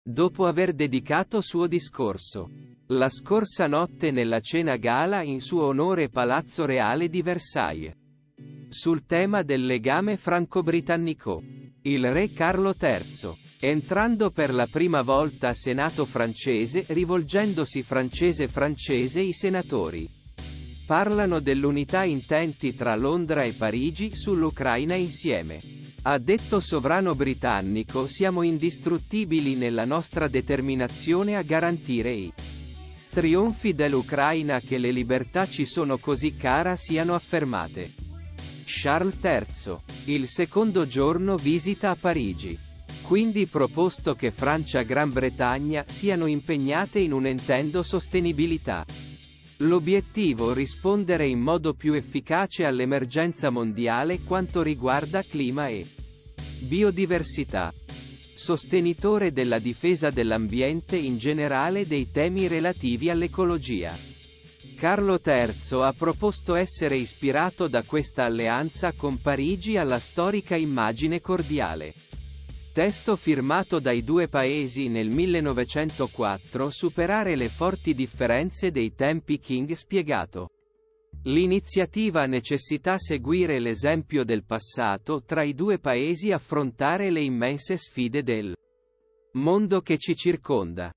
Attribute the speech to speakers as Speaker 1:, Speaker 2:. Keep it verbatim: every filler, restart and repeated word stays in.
Speaker 1: dopo aver dedicato suo discorso la scorsa notte nella cena gala in suo onore Palazzo Reale di Versailles, sul tema del legame franco-britannico. Il re Carlo terzo, entrando per la prima volta a Senato francese, rivolgendosi francese-francese i senatori parlano dell'unità intenti tra Londra e Parigi sull'Ucraina insieme. Ha detto sovrano britannico: siamo indistruttibili nella nostra determinazione a garantire i trionfi dell'Ucraina, che le libertà ci sono così cara siano affermate. Charles terzo, il secondo giorno visita a Parigi. Quindi proposto che Francia e Gran Bretagna siano impegnate in un intendo sostenibilità. L'obiettivo: rispondere in modo più efficace all'emergenza mondiale quanto riguarda clima e biodiversità. Sostenitore della difesa dell'ambiente in generale e dei temi relativi all'ecologia. Carlo terzo ha proposto essere ispirato da questa alleanza con Parigi alla storica immagine cordiale. Testo firmato dai due paesi nel millenovecentoquattro, superare le forti differenze dei tempi. King spiegato. L'iniziativa necessità seguire l'esempio del passato tra i due paesi, affrontare le immense sfide del mondo che ci circonda.